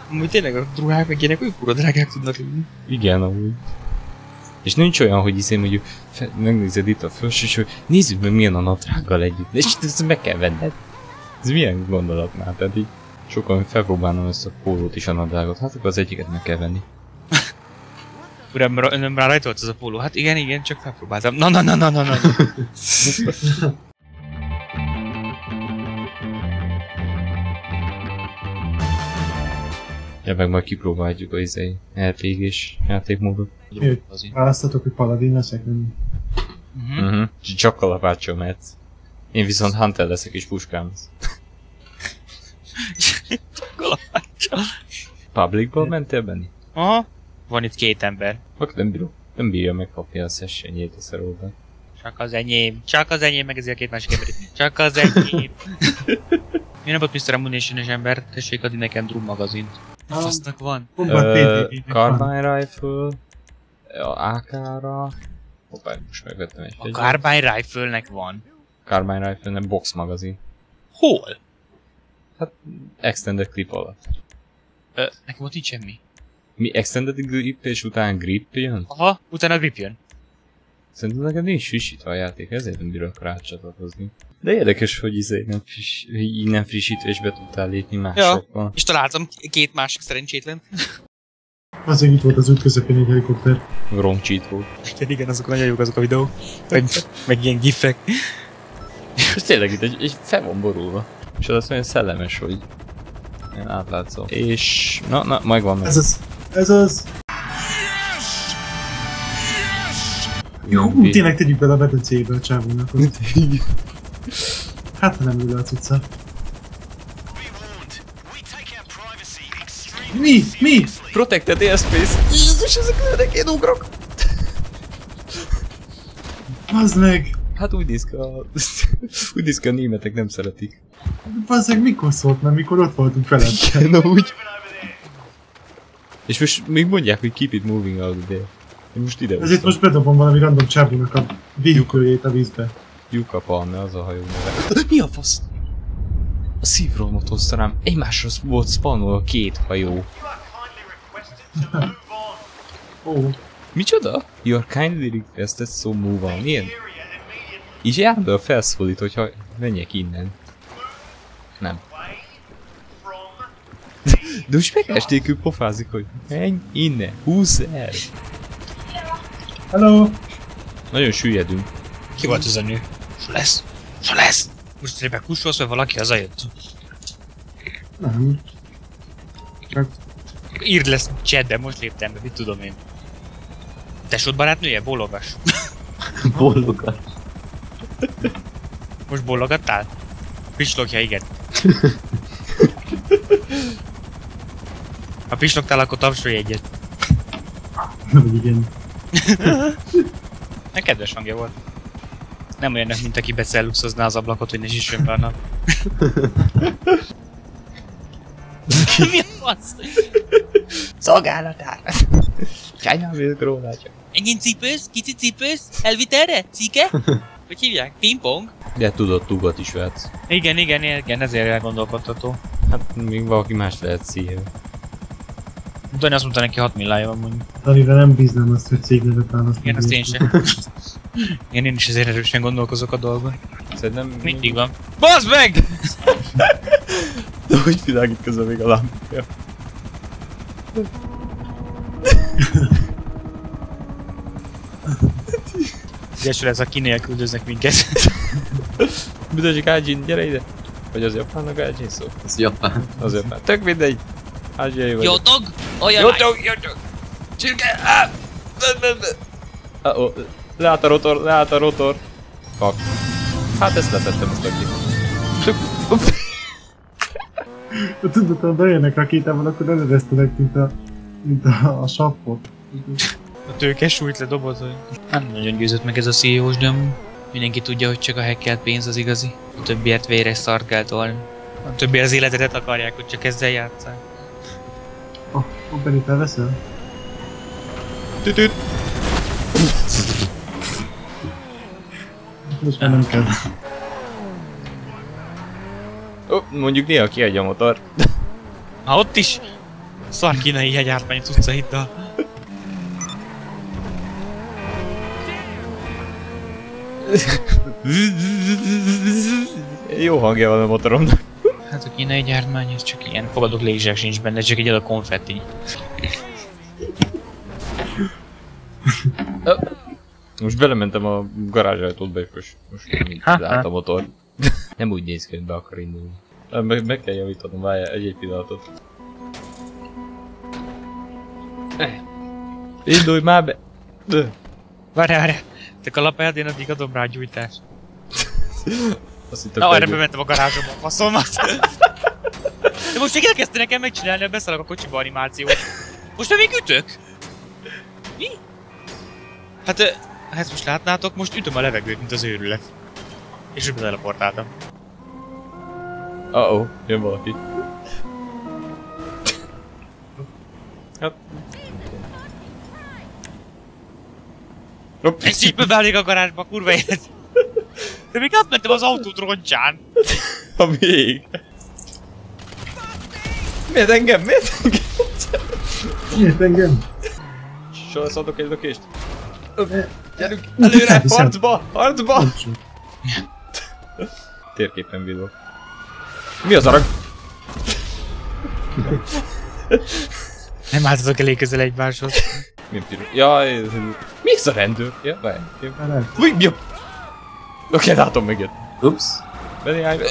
Amúgy tényleg a ruhák meg ilyenek olyan kurva drágák tudnak lenni. Igen, amúgy. És nincs olyan, hogy mondjuk megnézed itt a felsős, hogy nézzük meg milyen a nadrággal együtt. És ezt meg kell venned. Ez milyen gondolatnál? Tehát így sokan felpróbálnom ezt a pólót is a nadrágot. Hát akkor az egyiket meg kell venni. Uram, nem rá rajta volt az a póló. Hát igen, csak felpróbáltam. Na. Ja, meg majd kipróbáljuk az RPG-s játékmódot. Választatok, hogy paladin leszek, nem? Csak kalapáccsal mehetsz. Én viszont Hunter leszek és puskám lesz. Kalapáccsal. Publicból mentél benni? Aha. Van itt 2 ember. Akkor nem bírja megkapni a sessionjét a szeróban. Csak az enyém, meg ezért a 2 másik ember. Csak az enyém. Mi nem volt Mr. Ammunition-es ember? Tessék adni nekem Drum magazint. Fasznak van. Carbine Rifle, AK-ra... Hoppá, most megvettem egy. A Carbine Rifle-nek van. Carbine Rifle, nem box magazin. Hol? Hát, Extended Clip alatt. Nekem ott nincs semmi. Mi Extended Grip és utána Grip jön? Aha, utána Grip jön. Szerintem neked nincs frissítve a játék, ezért nem bírok rácsatlakozni. De érdekes, hogy nem frissítésbe tudtál lépni másokkal. Ja, és találtam 2 másik szerencsétlen. Azért itt volt az út közepén egy helikopter. Wrong cheat volt. Igen, azok nagyon jók azok a videók. Meg ilyen gifek. És tényleg itt egy fel van borulva. És az olyan szellemes, hogy én átlátszom. És... Na, megvan meg. Ez az. Jó, tényleg tegyük bele a medencébe a csávónak. Hát, ha nem ül a cucca. Mi? Protected airspace! Jézus, ezek lőnek, én ugrok! Bazd meg! Hát úgy néz ki a németek nem szeretik. Bazd meg, mikor szólt, mert mikor ott voltunk veled? Igen, úgy. És most még mondják, hogy keep it moving out there. Én most ide ezért most bedobom valami random csábúnak a véhikőjét a vízbe. Yuka Palme, az a hajó neve. Mi a fasz? A szívrohamot hozta rám. Egymásra volt spawnolva 2 hajó. Micsoda? You are kindly requested, so move on. Ilyen? Így járndal felszólít, hogyha menjek innen. Nem. De most megestékül pofázik, hogy menj innen, húzz el. Hello! Nagyon süllyedünk. Ki volt ez a nő? So lesz! Most tényleg kussolsz, vagy valaki hazajött? Nem. Csak... Írd lesz chatbe, most léptem be, mit tudom én. Tesód barátnője? Bólogass. Bólogass. Most bólogattál? Pislogja, igen. Ha pislogtál, akkor tapsolj egyet. Vagy igen. Ne kedves hangja volt. Nem olyannak, mint aki becelluxozná az ablakot, hogy ne zsissön be a nap. Mi a fasz? Szolgálatár! China Velcro csak. Ennyi cipősz? Kicsi cipősz? Elvitelre? Cike? Hogy hívják? Pingpong? De tudod, tugat is vehetsz. Igen, ezért elgondolkodható. Hát még valaki más lehet szíjel. Dani azt mondta neki 6 millája van mondjuk. Danira nem bíznám azt, hogy cégnevet választani. Igen, azt én sem. Igen, én is ezért erősen gondolkozok a dolgon. Szerintem... Mindig van. Baszd meg! De hogy világít közben még a lámpja? Egyesül ez a kinél küldöznek minket. Büdösik Ágyin, gyere ide! Vagy az japánnak Ágyin szó? Az japán. Az japán. Tök mindegy! Ázsiai vagy. Jotog! Olyan Jotog! Csirke! Leállt a rotor. Fuck. Hát ezt letettem ezt aki. Tudod, ha bejönnek rakétával, akkor nem eresztenek, mint a sappot. A tőke sújt le dobozol. Nem nagyon győzött meg ez a CEO-s, de mindenki tudja, hogy csak a hackelt pénz az igazi. A többiért véres szart kell tolni. A többi az életedet akarják, hogy csak ezzel játsszák. Benni, felveszel? Tütüt! Most már nem kell. Mondjuk néha kiadja a motor. Ha ott is! Szar kínai hegyártmány cucca hidd a... Jó hangja van a motoromnak. Hát a kínai gyártmány, ez csak ilyen fogadok légzsák sincs benne, csak egy a konfetti. Most belementem a garázsajtóba, és most lát a motor. Nem úgy néz ki, hogy be akar indulni. Meg kell javítanom, várjál egy pillanatot. Indulj már be! Várjál! Te kalapáld, én addig adom rá a gyújtást. Na, erre bementem a garázsomba, a faszomat. De most még elkezdte nekem megcsinálni, hogy beszállok a kocsiba animációt. Most még ütök? Mi? Hát most látnátok, most ütöm a levegőt, mint az őrület. És úgy beteleportáltam. Jön valaki. Hát... És így beválik a garázsba, kurva élet. De még átmentem az autót roncsán. A még. Miért engem? Miért engem? Soha adok egy lökést. Gyerünk előre, harcba! Harcba! Térképen villog. Mi az arag? Nem álltatok elég közel egymáshoz. Mi a piros? Jaj, mi ez a rendőr? Ja, várj. Új, mi a... Oké, látom megjött. Ups. Benéhány.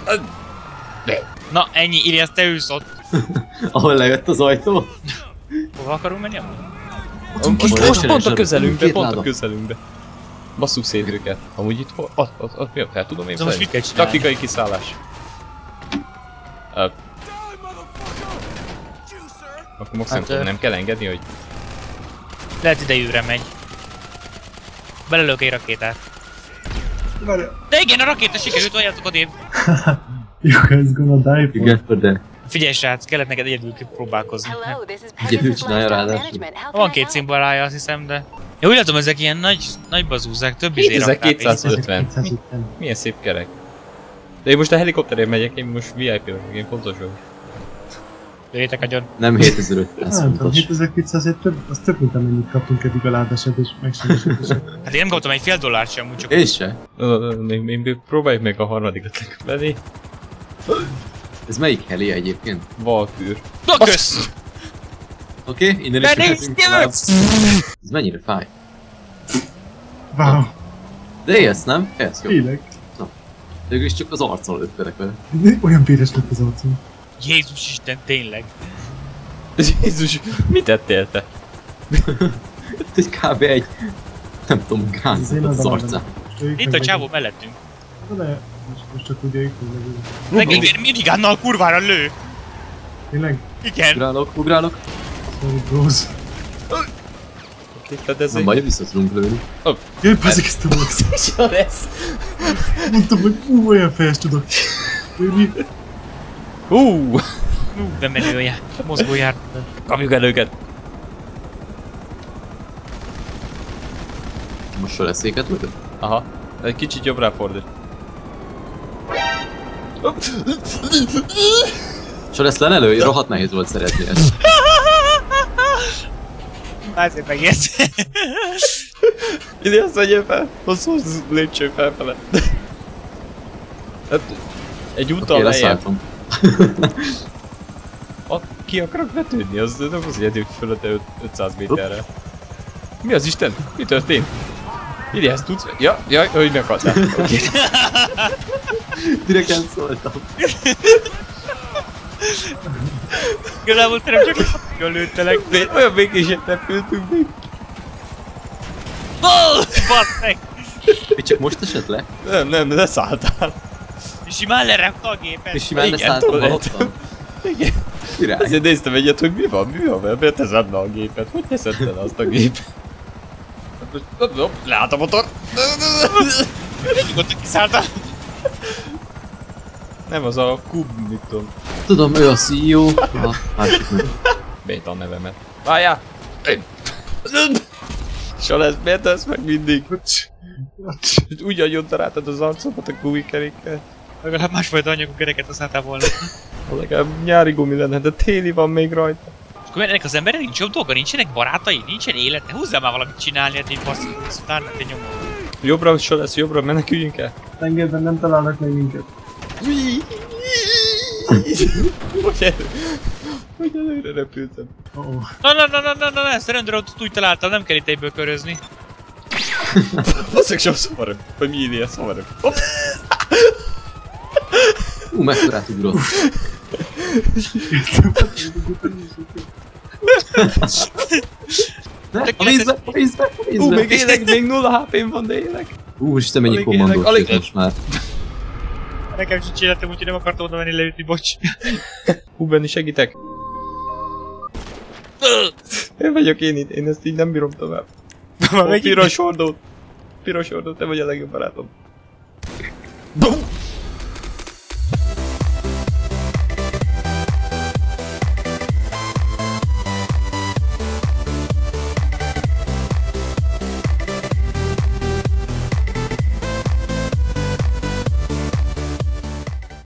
Na ennyi, Ilias, te ülsz ott. Ahol lejött az ajtó. Hova akarunk menni amúgy? Most pont a közelünkbe, Két pont a láda. közelünkbe. Basszuk szét őket. Amúgy itt hol? Ott mi a fel tudom én De most mit kell csinálni? Taktikai kiszállás. Akkor most nem tudom, nem kell engedni, hogy... Lehet idejűre megy. Belelök egy rakétát. De igen, a rakéta sikerült, valljátok odébb. You guys gonna die for. Igen, de Figyelj srác, kellett neked egyedül próbálkozni. egyedül csinálja ráadásul. Van két szimbolája, azt hiszem, de... Ja, úgy látom, ezek ilyen nagy bazúzák, több izé rakták. 2250. 250. Milyen szép kerek. De én most a helikopterén megyek, én most VIP vagyok, én fontos vagyok. Jöjjetek agyon. Nem 7500 Nem tudom, fontos. 7200 az több, mint amennyit kaptunk eddig a ládását, és megsebesítését. Hát én nem kaptam egy fél dollárt sem, úgy csak... Én se. Még próbáljuk meg a harmadikat levenni. Ez melyik heli egyébként? Valkűr. Na kösz! Oké, innen is mehetünk tovább. Ez mennyire fáj? Wow, De élsz, nem? Élsz, jó. tényleg. Végül is csak az arcon lőttelek vele. Olyan véres lett az arcom. Jézus Isten, tényleg. Jézus, mit tettél te? Ez kb. egy... Nem tudom, gánc én az oda arcán. Itt a csávó mellettünk. De most csak ugye ők meg. Meg minigánnal kurvára lő. Tényleg? Igen. Ugrálok. Sorry bros. Oké, tehát ez Nem baj, vissza tudunk lőni. Jaj, bazzik ezt a volt. Micsoda lesz? Mondtam, hogy olyan fejes tudok. Lőni. De menője. Mozgó járt. Kapjuk el őket. Most soreszéket lőtök? Aha. Egy kicsit jobbra fordít. Soresz lelő? Rohadt nehéz volt szeretni ezt. Azért megérsz. Ilias, vegyél fel! Hosszú lépcső felfele. Hát, egy úttal Oké, lejjebb. leszálltam. Ki akarok vetődni? Az nem az egyedül fölötte 500 méterre. Mi az Isten? Mi történt? Ilias, tudsz? Jaj, hogy meghaltál. Oké. Direkt elszóltam. Igazából szerintem csak jól lőttelek. Olyan békését repültünk még. Basz meg! Mi csak most esett le? Nem, leszálltál. És simán lerakta a gépet. És simán Igen, leszálltam tudod. valottan. Igen. Király. Azért néztem egyet, hogy mi van, miért teszed le a gépet? Hogy teszed le azt a gépet? Leállt a motor. Nyugodtan kiszálltam. Nem, az a kub, mit tudom. Tudom, ő a CEO. A másik meg. Béta a nevemet. Várjál! Se lesz, miért tesz meg mindig? Úgy agyontaráltad az arcomat a gumikerékkel. Legalább másfajta anyagú kereket használtál volna. Legalább nyári gumi lenne, de téli van még rajta. Akkor ennek az embernek nincs jobb dolga, nincsenek barátai, nincsen élete, húzzál már valamit csinálni, hát én basszik, utána te nyomod. Jobbra se lesz, jobbra, meneküljünk el. Tengerben nem találnak meg minket. Hogy előre repültem. Na, ezt a rendőrautót úgy találtam, nem kell itt egyből körözni. Basszak sem szavarok, vagy mi ilyen szavarok. Mekkorát ugrott. A vízbe, a vízbe, a vízbe. Még élek, még 0 HP-m van, de élek. Úristen, mennyi Alig kommandós élek, jött most már. Nekem sincs életem, úgyhogy nem akartam oda menni leütni, bocs. Benni, segítek. Én vagyok én itt, én ezt így nem bírom tovább. Piros hordót. Piros hordót, te vagy a legjobb barátom.